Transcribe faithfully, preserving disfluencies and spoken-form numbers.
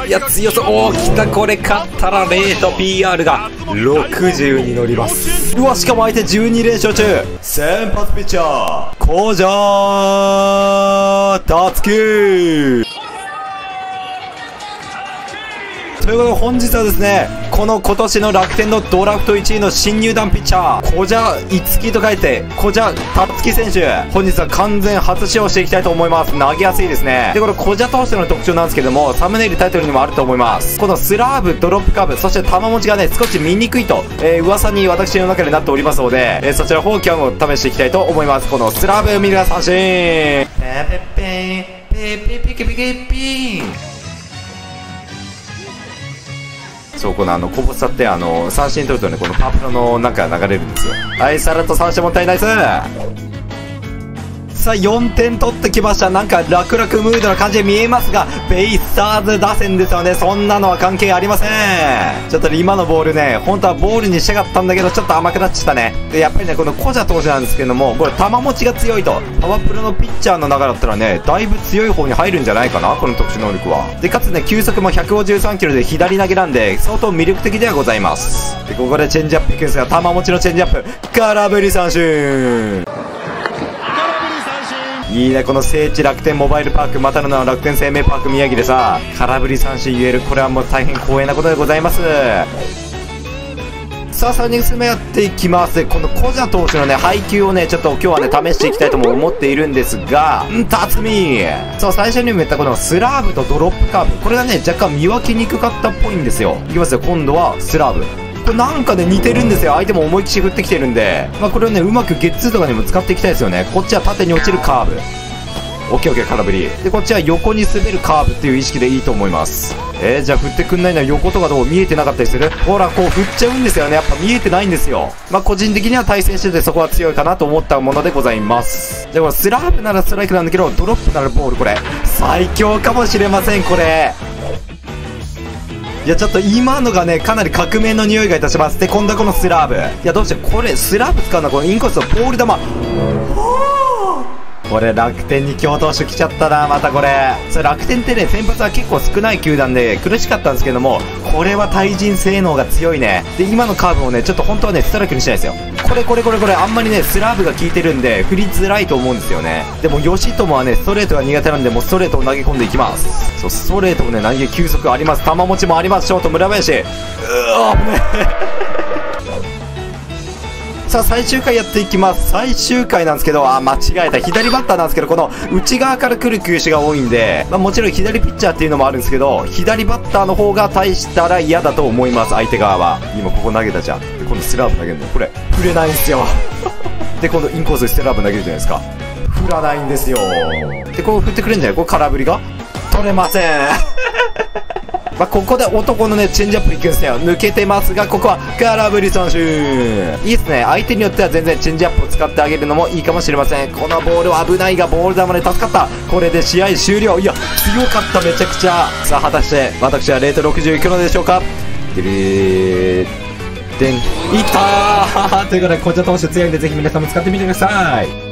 いや、強そう。おー、来た。これ勝ったらレート ピーアール がろくじゅうに乗ります。うわ、しかも相手じゅうに連勝中。先発ピッチャー、小蛇達樹。ということで本日はですね、この今年の楽天のドラフトいちいの新入団ピッチャー、小蛇樹と書いて小蛇達樹選手、本日は完全初使用していきたいと思います。投げやすいですね。で、これ小蛇投手の特徴なんですけども、サムネイルタイトルにもあると思います。このスラーブ、ドロップカーブ、そして球持ちがね少し見にくいと、えー、噂に私の中でなっておりますので、えー、そちらの方今日も試していきたいと思います。このスラーブ見る三振、ペペペペペペペペペピン。そう、このあのこぼしちゃってあの三振取るとね、このパープルのなんか流れるんですよ。はい、さらっと三振もったいないです。さあよんてん取ってきました。なんか楽々ムードな感じで見えますが、ベイスターズ打線ですよね。そんなのは関係ありません。ちょっと今のボールね、本当はボールにしたかったんだけどちょっと甘くなっちゃったね。でやっぱりね、この小蛇投手なんですけども、これ球持ちが強いと、パワープロのピッチャーの中だったらね、だいぶ強い方に入るんじゃないかな、この特殊能力は。でかつね、球速もひゃくごじゅうさんキロで左投げなんで相当魅力的ではございます。でここでチェンジアップいくんですが、球持ちのチェンジアップ、空振り三振。いいね、この聖地楽天モバイルパーク、またの名は楽天生命パーク宮城でさ、空振り三振言える、これはもう大変光栄なことでございます。さあさんにんめやっていきます。この小蛇投手のね配球をねちょっと今日はね試していきたいとも思っているんですが、ん辰巳、そう最初にも言ったこのスラーブとドロップカーブ、これがね若干見分けにくかったっぽいんですよ。いきますよ、今度はスラーブ。これなんかね似てるんですよ。相手も思いっきり振ってきてるんで、まあこれをねうまくゲッツーとかにも使っていきたいですよね。こっちは縦に落ちるカーブ、オッケーオッケー、空振りで、こっちは横に滑るカーブっていう意識でいいと思います。えー、じゃあ振ってくんないのは横とかどう見えてなかったりする？ほらこう振っちゃうんですよね。やっぱ見えてないんですよ。まあ個人的には対戦しててそこは強いかなと思ったものでございます。でもスラーブならストライクなんだけど、ドロップならボール、これ最強かもしれません。これいやちょっと今のがねかなり革命の匂いがいたします。で今度はこのスラーブ、いやどうしてこれスラーブ使うのはこのインコースのボール球、これ楽天に強投手来ちゃったな、またこれ。それ楽天ってね先発は結構少ない球団で苦しかったんですけども、これは対人性能が強いね。で今のカーブをねちょっと本当はねストライクにしないですよ。これこれこれこれあんまりねスラーブが効いてるんで振りづらいと思うんですよね。でも吉友はねストレートが苦手なんで、もうストレートを投げ込んでいきます。そう、ストレートもね投げ球速あります、球持ちもあります。ショート村林、うわ危ねさあ最終回やっていきます。最終回なんですけど、あ間違えた、左バッターなんですけど、この内側から来る球種が多いんで、まあ、もちろん左ピッチャーっていうのもあるんですけど、左バッターの方が対したら嫌だと思います、相手側は。今ここ投げたじゃん。で今度スラーブ投げるの、これ振れないんですよで今度インコースでスラーブ投げるじゃないですか、振らないんですよ。でこう振ってくれるんじゃない、これ空振りが取れませんまあここで男のねチェンジアップいくんですよ。抜けてますがここは空振り三振。いいですね、相手によっては全然チェンジアップを使ってあげるのもいいかもしれません。このボールは危ないがボール球で助かった。これで試合終了。いや強かった、めちゃくちゃ。さあ果たして私はレートろくじゅういくのでしょうか。でれーでんいったーということでこちら投手強いんでぜひ皆さんも使ってみてください。